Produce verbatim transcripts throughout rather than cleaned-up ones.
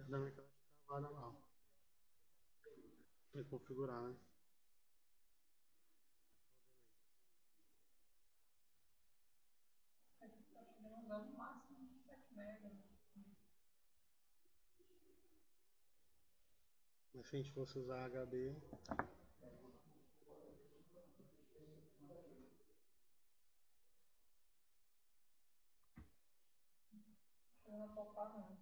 Dá aquela travada lá, ó. Tem que configurar, né? Acho que usar no máximo sete mega. Mas se a gente fosse usar H D, Eu não vou topar não.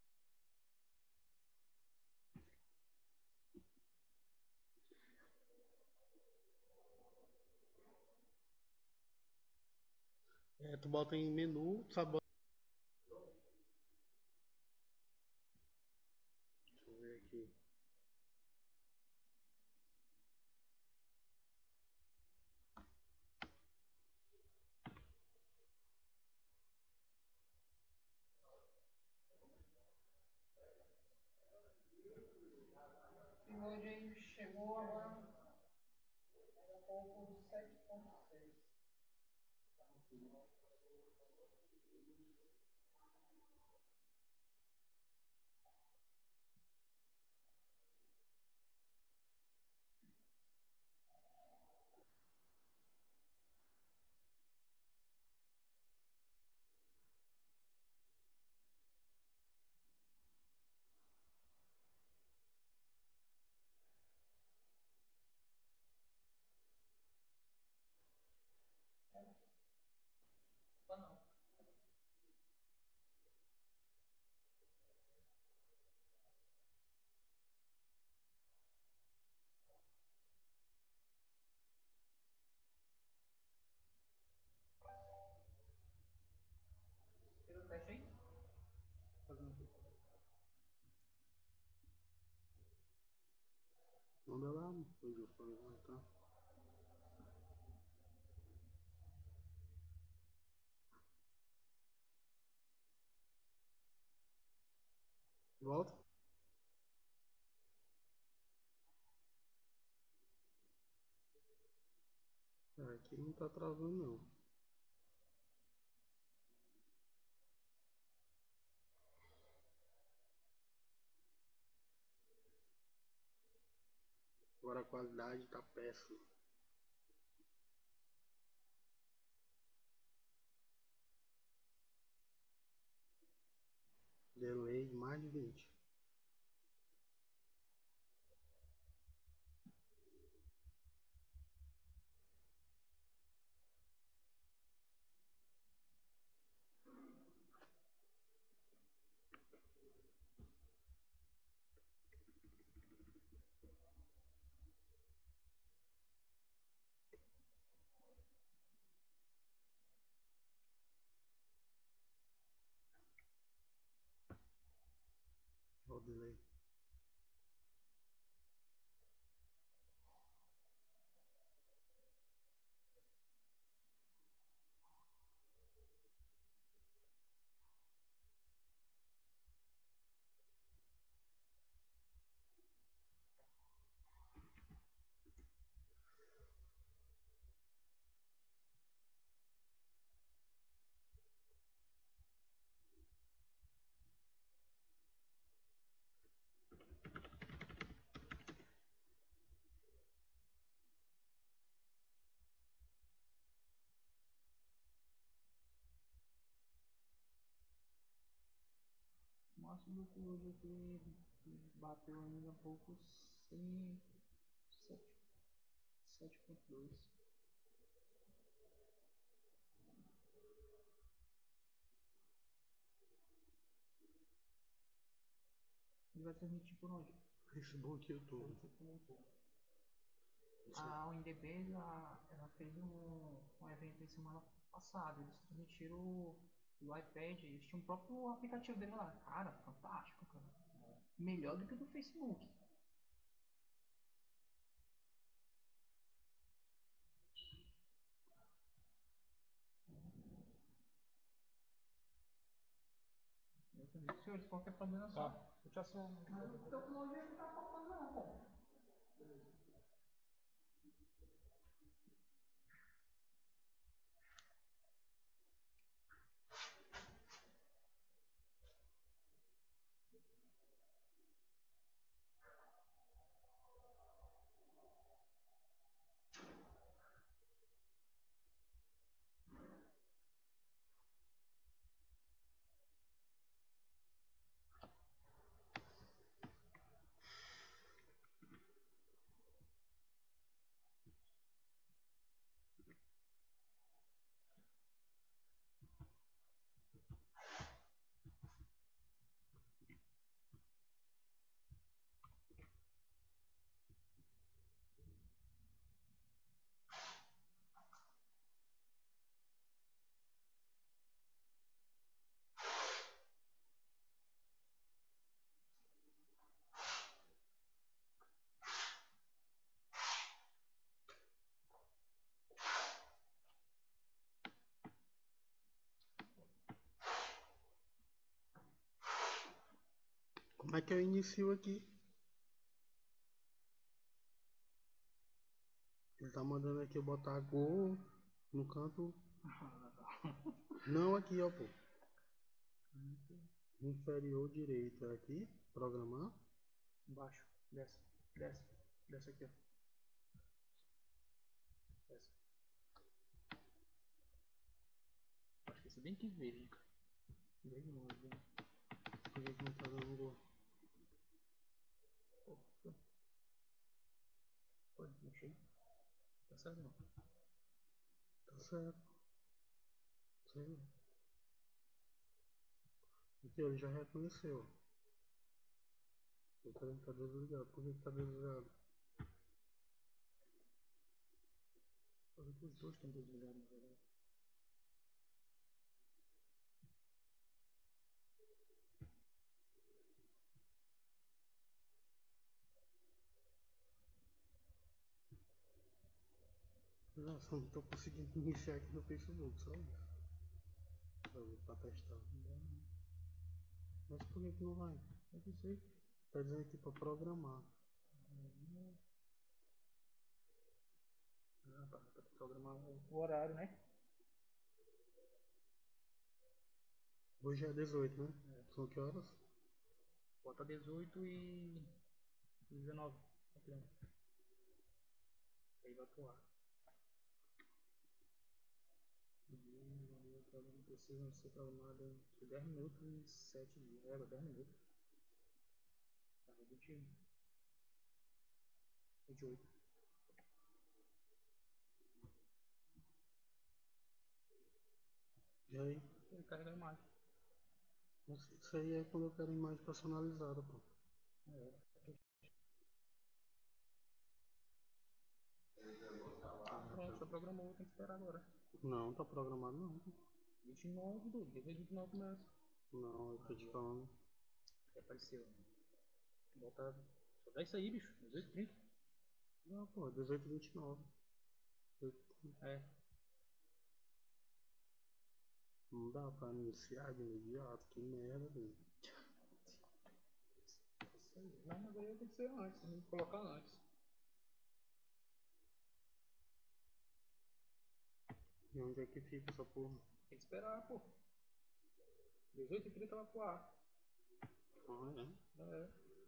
é, tu bota em menu, sabe? Deixa eu ver aqui. E hoje aí chegou agora há pouco sete ponto seis. Opa não. Fez o teste aí? Fazendo aqui. Manda lá, depois eu falo, tá? Volta? É, aqui não tá travando não. Agora a qualidade tá péssima. Delay de mais de vinte. Olha o delay. O máximo que hoje aqui bateu ainda há pouco sete ponto dois. Ele vai transmitir por onde? Facebook e YouTube. A U N D B ela, ela fez um, um evento em semana passada. Eles transmitiram o, o iPad. Eles tinham o próprio aplicativo dele lá. Cara, fantástico, cara. Melhor do que o do Facebook. Eu também. Senhores, qualquer problema só. Tá, eu te aciono. Mas o tecnologia não tá faltando não, pô. Mas que eu inicio aqui. Ele tá mandando aqui eu botar Go no canto. Não aqui, ó, pô. Inferior direito. É aqui. Programar. Embaixo. Desce. Desce. Desce aqui, ó. Desce. Acho que esse é bem que verde, cara. Verde não, verde. Por que que não tá dando Go? Pô, pô. Pô, mexei. Tá certo não. Tá certo. Sei. Aqui, ó, ele já reconheceu. O cara tá desligado. Por que que tá desligado? Os dois estão desligados, na verdade. Nossa, não tô conseguindo iniciar aqui no Facebook, só isso. Pra, pra testar. Mas por que que não vai? Eu não sei. Tá dizendo aqui pra programar. Ah, pra, pra programar o horário, né? Hoje é dezoito, né? É. São que horas? Bota dezoito e dezenove. Aí vai pro ar. E o programa precisa ser programado entre dez minutos e sete dias. É, dez minutos. Tá, vinte, vinte e oito. E aí? Ele carrega a imagem. Isso aí é quando eu quero imagem personalizada, pô. É. Pronto, já programou, tem que esperar agora. Não, tá programado não. vinte e nove, do dia vinte e nove começa. Não, eu tô te falando. É, apareceu. Bota. Só dá isso aí, bicho. dezoito e trinta. Não, pô, dezoito e vinte e nove. É. Não dá pra iniciar de imediato, que merda, velho. Não, mas aí tem que ser antes, tem que colocar antes. E onde é que fica essa porra? Tem que esperar, pô. dezoito e trinta vai pro ar. Ah, é? É.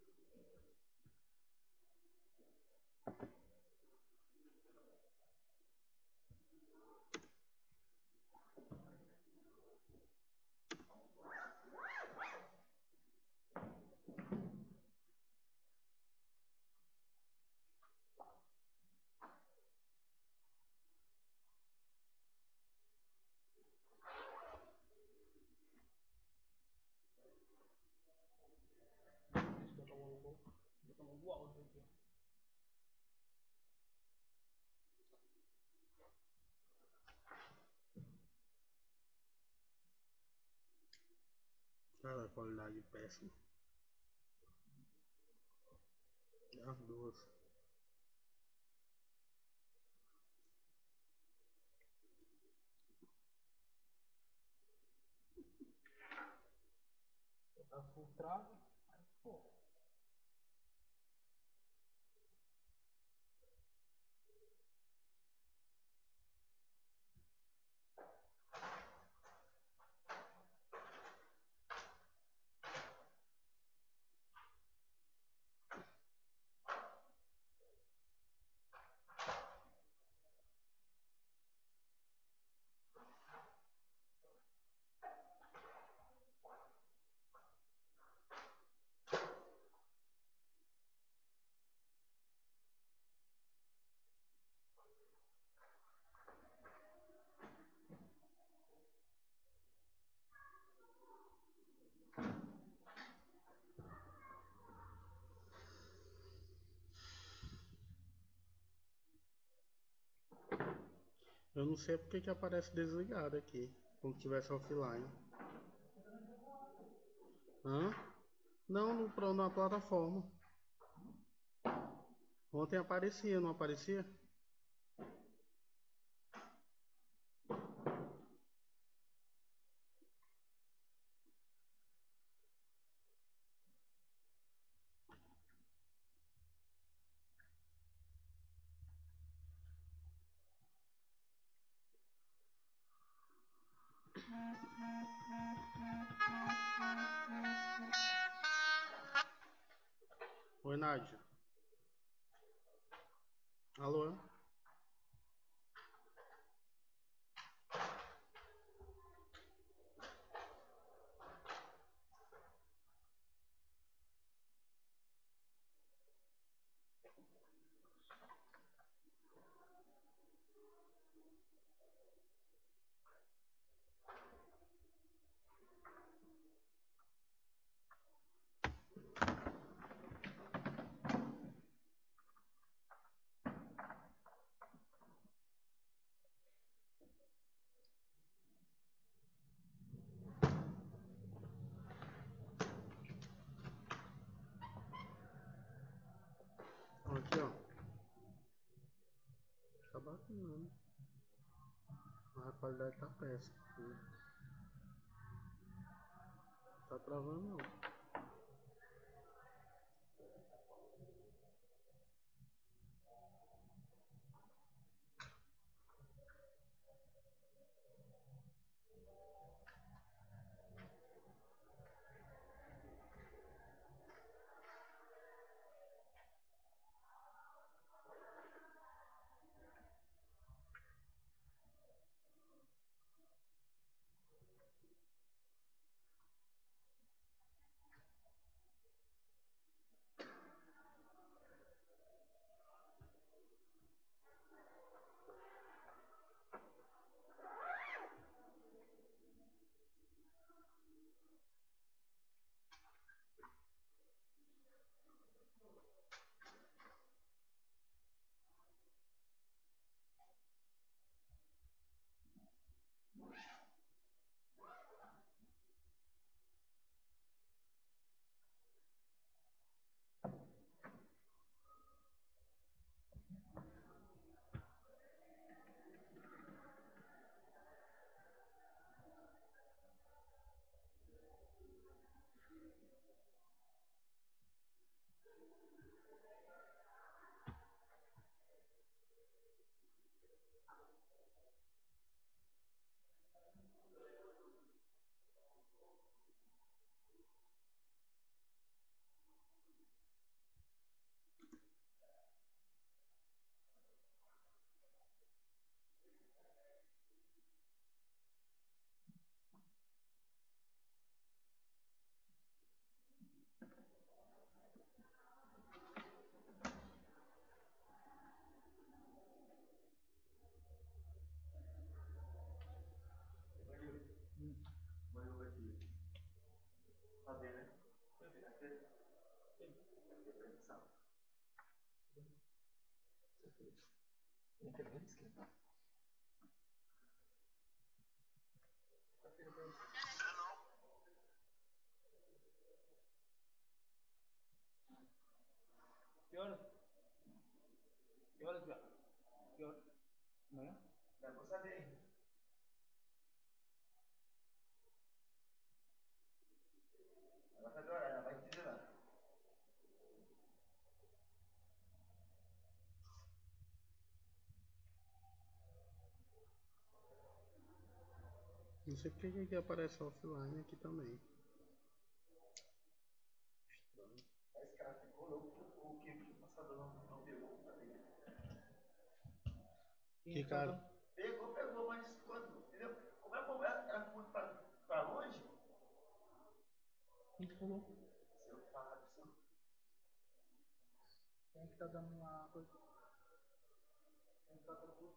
Deixa eu botar logo, botar logo o áudio aqui. Cara, a qualidade péssima. As duas. Botar full trave. Aí, pô. Eu não sei porque que aparece desligado aqui, como se tivesse offline. Hã? Não, no, pro- na plataforma. Ontem aparecia, não aparecia? Oi, Nádia. Alô? Aqui, ó. Tá bacana, né? Mas a qualidade tá péssima. Né? Tá travando não. Que horas? Que horas já? Que horas? Amanhã? Já vou saber. Ela vai agora, ela vai te dizer lá. Não sei porque que aqui aparece offline aqui também. Estranho. Esse cara ficou louco, o que o passador não, não pegou pra ver. Que cara? Pegou, pegou, mas quando, entendeu? Como é que ela, ela foi pra, pra longe? Quem que pegou? Seu Fábio, seu. Quem é que tá dando uma coisa? Quem que tá dando?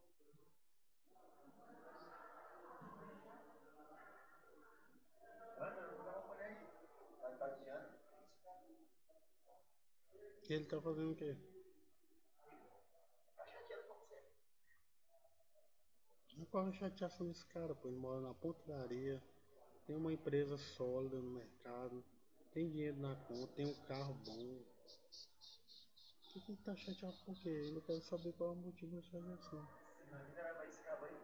Mano, eu vou dar uma olhada aí. Vai estar adiando. Ele tá fazendo o quê? Tá chateado com você. Qual é a chateação desse cara, pô? Ele mora na ponta da areia, tem uma empresa sólida no mercado, tem dinheiro na conta, tem um carro bom. Por que ele tá chateado por quê? Eu não quero saber qual é o motivo da chateação. Senão ele vai vai escapar aí.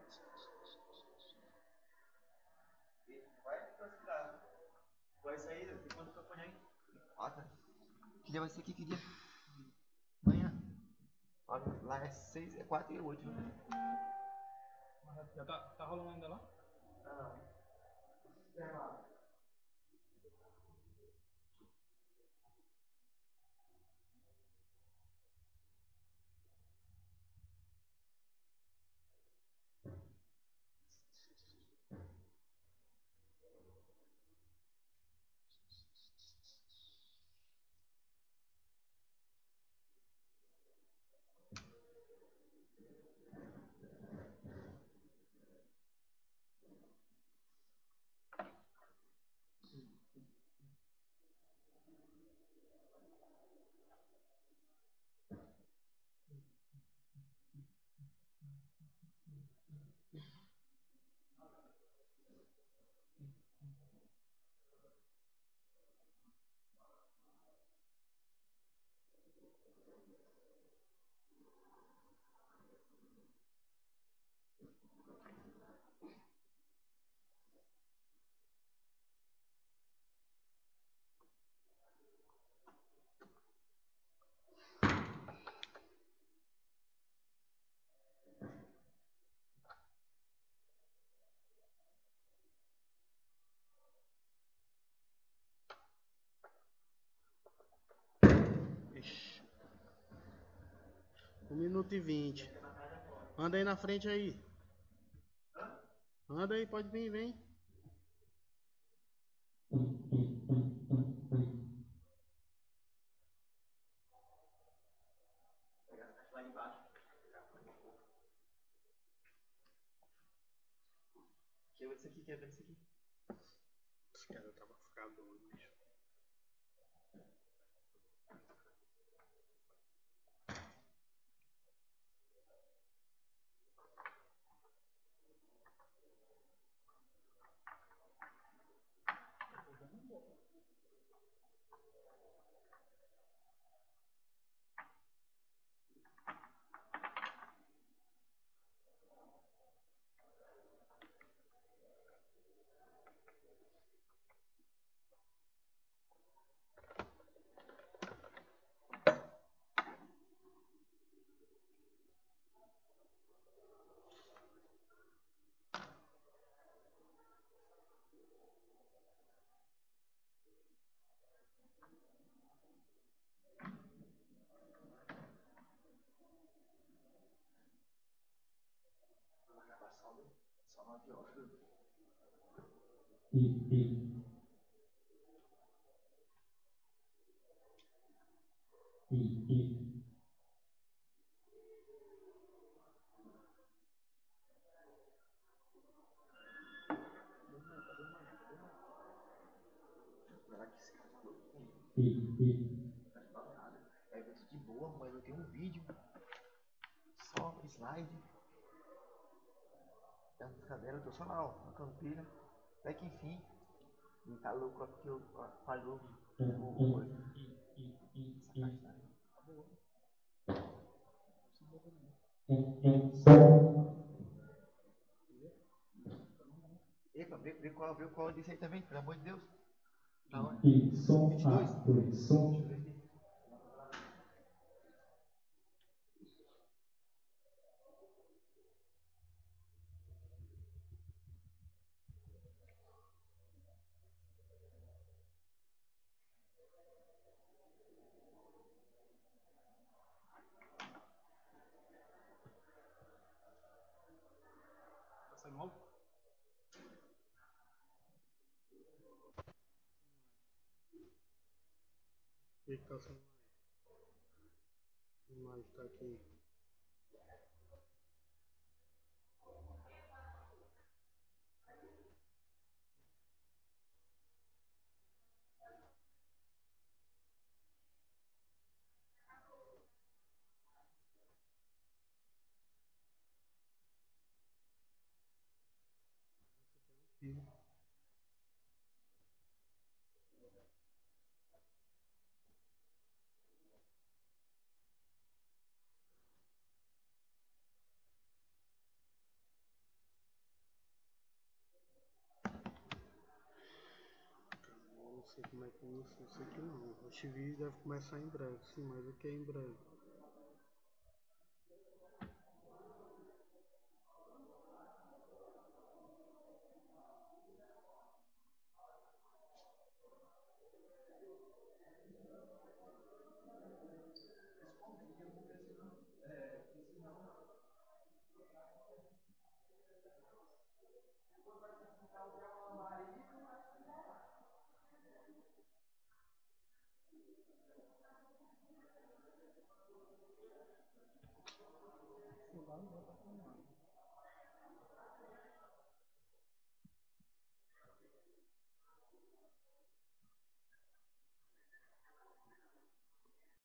Ele vai classificar. Vai sair, tem quanto campanha aí? Ah, tá. Que dia vai ser aqui? Que dia? Amanhã. Olha, lá é seis, é quatro e oito. Né? Já tá, tá rolando ainda lá? Não. Ixi. Um minuto e vinte. Anda aí na frente aí. Anda aí, pode vir, vem. Lá embaixo. Quebra isso aqui, quebra isso aqui. Esse cara tava ficando doido, bicho. Só nove horas. Será que esse cara tá louco comigo? Tá de nada. É evento de boa, mas eu tenho um vídeo. Só slide. Tem uma cadeira, eu tô só lá, ó, tocando pilha. Até que enfim. E tá louco porque eu falhou o coisa. Essa caixa tá boa. Epa, vê, vê qual, vê qual desse aí também, pelo amor de Deus. Tá onde? vinte e dois? Deixa eu ver aqui. Sai mal? O que que tá sendo? A imagem tá aqui. Aqui. Eu não sei como é que inicia isso aqui não. O vídeo deve começar em breve, sim, mas o que é em breve? atualizou, tá falando.